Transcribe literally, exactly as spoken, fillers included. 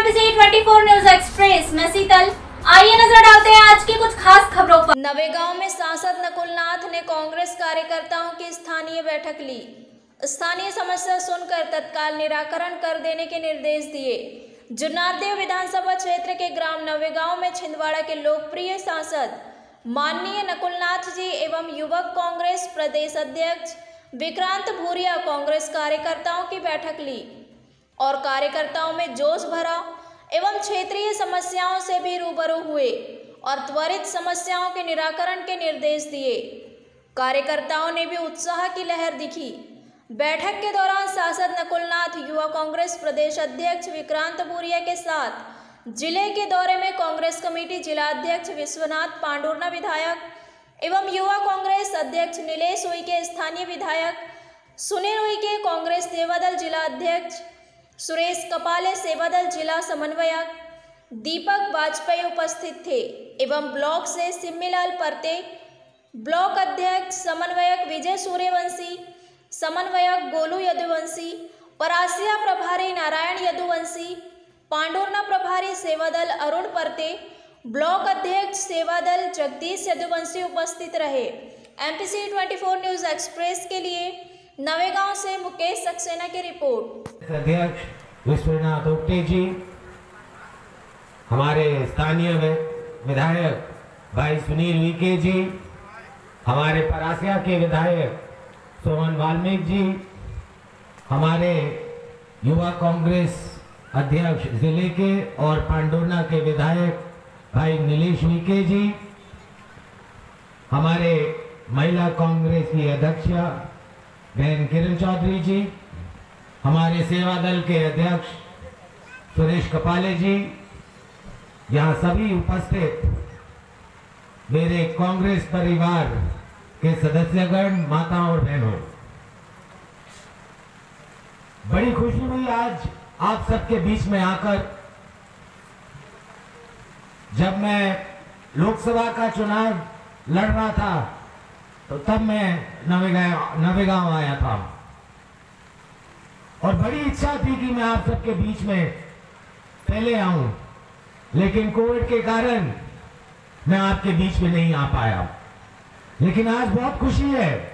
MPC चौबीस news express में शीतल। आइए नजर डालते हैं आज की कुछ खास खबरों पर। नवेगांव में सांसद नकुलनाथ ने कांग्रेस कार्यकर्ताओं की स्थानीय बैठक ली। स्थानीय समस्या सुनकर तत्काल निराकरण कर देने के निर्देश दिए। जुन्नारदेव विधानसभा क्षेत्र के ग्राम नवेगांव में छिंदवाड़ा के लोकप्रिय सांसद माननीय नकुलनाथ जी एवं युवक कांग्रेस प्रदेश अध्यक्ष विक्रांत भूरिया कांग्रेस कार्यकर्ताओं की बैठक ली और कार्यकर्ताओं में जोश भरा एवं क्षेत्रीय समस्याओं से भी रूबरू हुए और त्वरित समस्याओं के निराकरण के निर्देश दिए। कार्यकर्ताओं ने भी उत्साह की लहर दिखी। बैठक के दौरान सांसद नकुलनाथ युवा कांग्रेस प्रदेश अध्यक्ष विक्रांत भूरिया के साथ जिले के दौरे में कांग्रेस कमेटी जिला अध्यक्ष विश्वनाथ पांडुरना विधायक एवं युवा कांग्रेस अध्यक्ष नीलेश उइके, स्थानीय विधायक सुनील उइके, कांग्रेस सेवादल जिला अध्यक्ष सुरेश कपाले, सेवादल जिला समन्वयक दीपक वाजपेयी उपस्थित थे एवं ब्लॉक से सिम्मीलाल परते, ब्लॉक अध्यक्ष समन्वयक विजय सूर्यवंशी, समन्वयक गोलू यदुवंशी, परासिया प्रभारी नारायण यदुवंशी, पांडुरना प्रभारी सेवादल अरुण परते, ब्लॉक अध्यक्ष सेवादल जगदीश यदुवंशी उपस्थित रहे। एमपीसी चौबीस न्यूज एक्सप्रेस के लिए नवेगांव से मुकेश सक्सेना की रिपोर्ट। अध्यक्ष विश्वनाथ उइके जी, हमारे स्थानीय विधायक भाई सुनील उइके जी, हमारे परासिया के विधायक सोमन वाल्मीकि जी, हमारे युवा कांग्रेस अध्यक्ष जिले के और पांडुरना के विधायक भाई नीलेश उइके जी, हमारे महिला कांग्रेस की अध्यक्ष बहन किरण चौधरी जी, हमारे सेवा दल के अध्यक्ष सुरेश कपाले जी, यहाँ सभी उपस्थित मेरे कांग्रेस परिवार के सदस्यगण, माताओं और बहनों, बड़ी खुशी हुई आज आप सबके बीच में आकर। जब मैं लोकसभा का चुनाव लड़ रहा था तो तब मैं नवेगांव नवेगांव आया था और बड़ी इच्छा थी कि मैं आप सबके बीच में पहले आऊं, लेकिन कोविड के कारण मैं आपके बीच में नहीं आ पाया। लेकिन आज बहुत खुशी है